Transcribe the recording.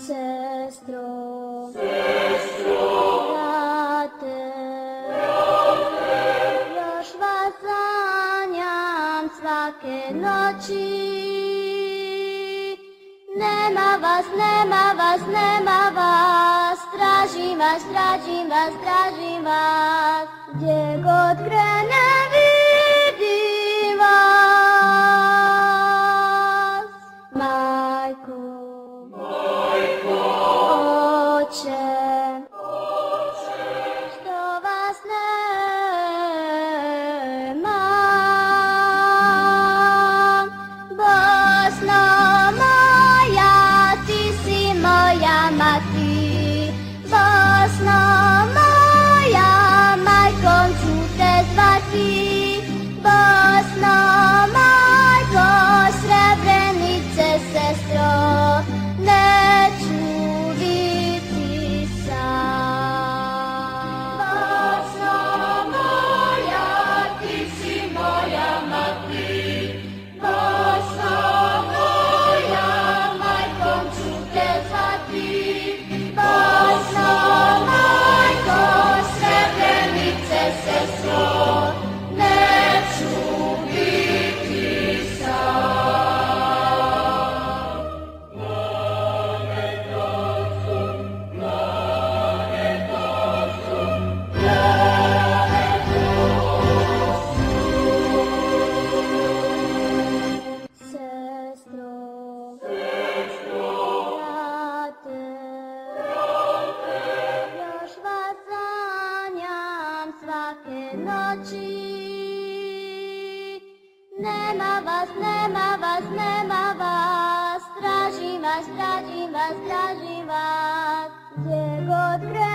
Sestro, još vas sanjam svake noći. Nema vas, nema vas, nema vas, tražim vas, tražim vas, tražim vas, gdje god krenem vidim vas. Majko, Oče, što vas nema, Bosno moja, ti si moja mati. Bosno moja, majkom ću te zvati. Bosno majko, Srebrenice sestro, neću biti sam. Bosno moja, ti si moja mati. Bosno moja, majkom ću te zvati. Bosno majko, Srebrenice sestro, neću biti sam. Sestro, još vas sanjam svake noći. Nema vas, nema vas, nema vas, tražim vas, tražim vas, tražim vas, gdje god krenem.